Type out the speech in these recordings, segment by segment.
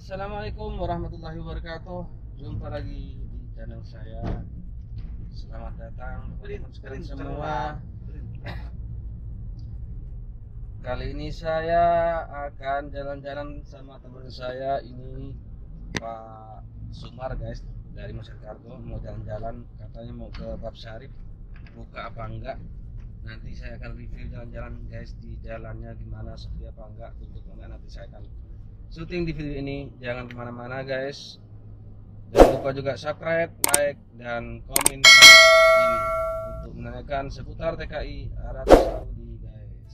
Assalamualaikum warahmatullahi wabarakatuh. Jumpa lagi di channel saya. Selamat datang teman-teman sekalian semua. Kali ini saya akan jalan-jalan sama teman saya ini, Pak Sumar guys, dari Musir Kargo. Mau jalan-jalan, katanya mau ke Bab Syarif. Buka apa enggak? Nanti saya akan review jalan-jalan guys, di jalannya gimana, sepi apa enggak, tutup enggak, nanti saya akan syuting di video ini. Jangan kemana-mana guys, jangan lupa juga subscribe, like, dan komen ini untuk menanyakan seputar TKI Arab Saudi guys.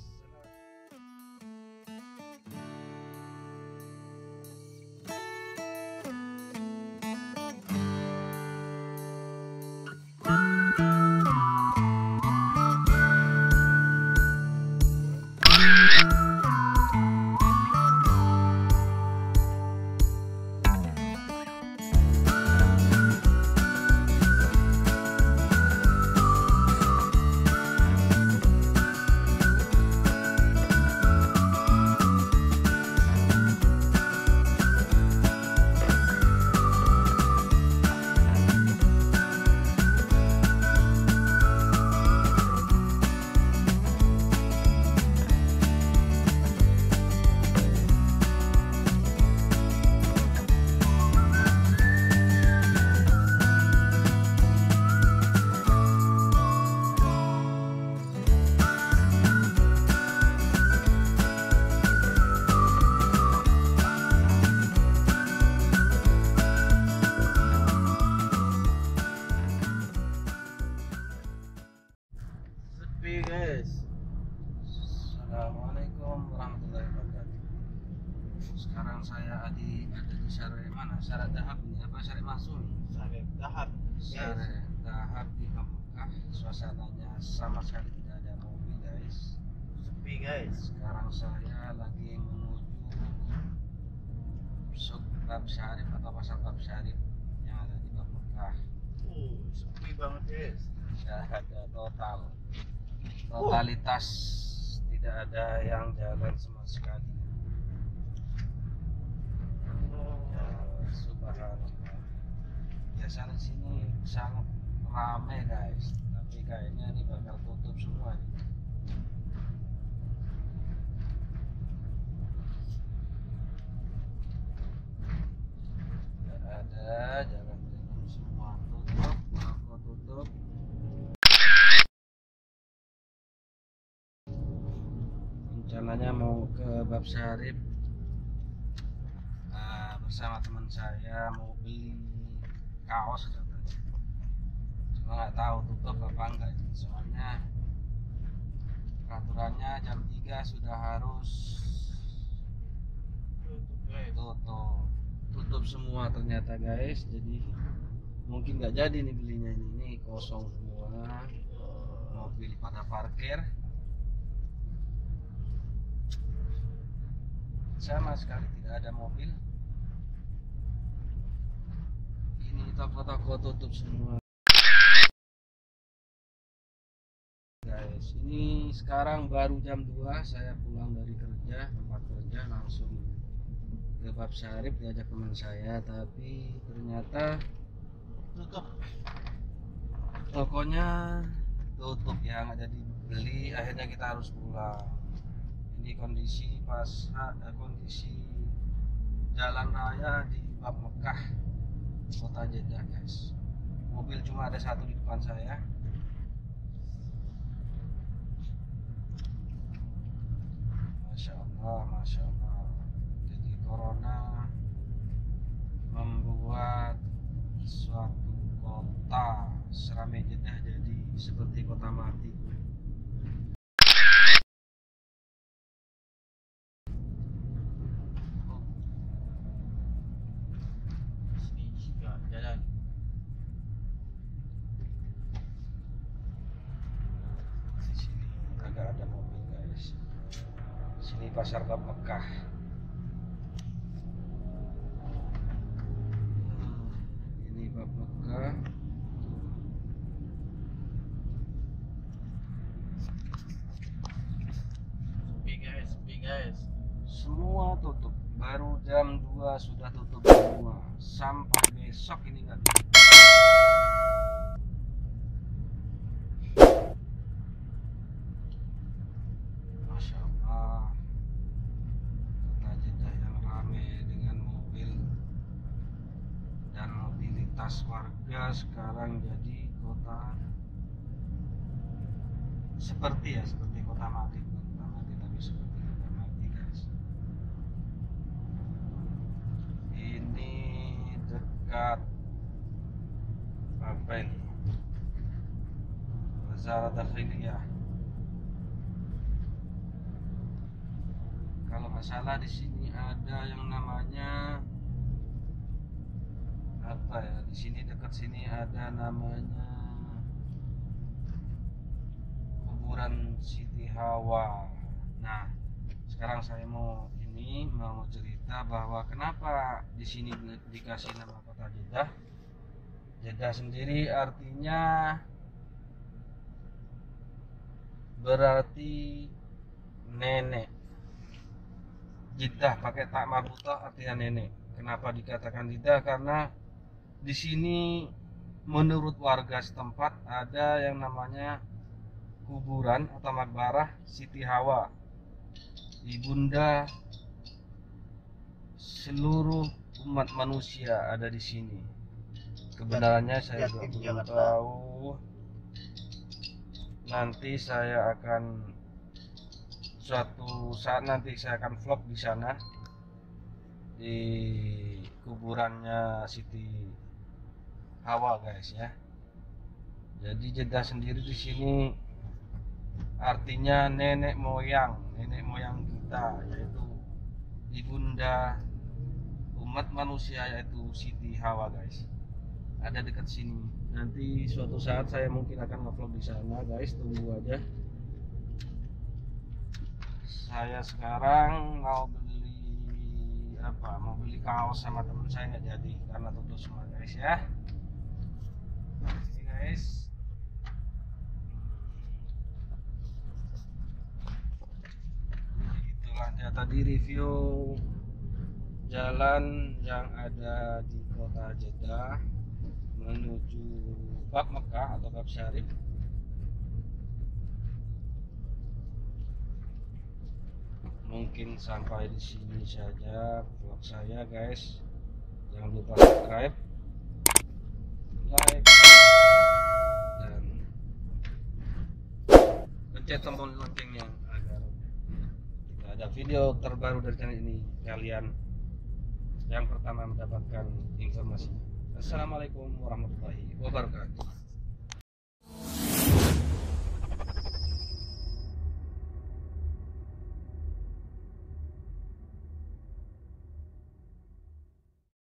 Guys, Assalamualaikum warahmatullahi wabarakatuh. Sekarang saya ada di Syarif mana? Syarif Dahab ini apa Syarif Masum? Syarif Dahab. Syarif Dahab di Mekah. Suasananya sama sekali tidak ada mobil guys. Sepi guys. Sekarang saya lagi menuju Suk Bab Syarif atau Pasar Bab Syarif yang ada di Bab Mekah. Sepi banget guys. Tidak ada totalitas, tidak ada yang jalan sama sekali. Ya, subhanallah. Biasanya di sini sangat ramai guys, tapi kayaknya ini bakal tutup semua nih. Tidak ada jalan-jalan, semua tutup, toko tutup. Rencananya mau ke Bab Syarif bersama teman saya, mau beli kaos katanya. Cuma nggak tahu tutup apa enggak ini. Soalnya peraturannya jam 3 sudah harus tutup semua ternyata guys. Jadi mungkin nggak jadi nih belinya, ini kosong semua, mobil pada parkir. Sama sekali tidak ada mobil. Ini toko-toko tutup semua guys. Ini sekarang baru jam 2, saya pulang dari kerja, tempat kerja, langsung ke Bab Syarif diajak teman saya, tapi ternyata Tutup. tokonya tutup ya, nggak jadi beli. Akhirnya kita harus pulang. Ini kondisi kondisi jalan raya di Bab Mekah, kota Jeddah guys. Mobil cuma ada satu di depan saya. Masya Allah, Masya Allah. Jadi corona membuat suatu kota seramai Jeddah jadi seperti kota mati. Jalan. Di sini agak ada mobil guys. Sini pasar Bab Mekah. Ini Bab Mekah. Sepi guys. Semua tutup. Baru jam yang 2 sudah tutup semua. Sampai besok ini nggak bisa. Masya Allah, kota Jeddah yang ramai dengan mobil dan mobilitas warga sekarang jadi kota seperti kota mati, bukan kota mati tapi seperti kota mati guys. Ini dekat apa ini? Wazara Dakhiliyah. Kalau nggak salah di sini ada yang namanya apa ya? Di sini dekat sini ada namanya kuburan Siti Hawa. Nah, sekarang saya mau cerita bahwa kenapa di sini dikasih nama kota Jeddah. Jeddah sendiri artinya berarti nenek. Jeddah pakai tak marbutah artinya nenek. Kenapa dikatakan Jeddah? Karena di sini menurut warga setempat ada yang namanya kuburan atau makbarah Siti Hawa, ibunda seluruh umat manusia ada di sini. Kebenarannya saya juga belum tahu. Nanti saya akan suatu saat nanti saya akan vlog di sana di kuburannya Siti Hawa guys ya. Jadi Jeddah sendiri di sini artinya nenek moyang kita, yaitu ibunda umat manusia yaitu Siti Hawa guys. Ada dekat sini. Nanti suatu saat saya mungkin akan nge-vlog di sana guys, tunggu aja. Saya sekarang mau beli kaos sama teman saya nggak jadi karena tutup semua guys ya. Ini guys. Itulah dia tadi review jalan yang ada di kota Jeddah menuju Bab Mekah atau Bab Syarif. Mungkin sampai di sini saja vlog saya guys. Jangan lupa subscribe, like, dan pencet tombol loncengnya agar kita ada video terbaru dari channel ini kalian yang pertama mendapatkan informasinya. Assalamualaikum warahmatullahi wabarakatuh.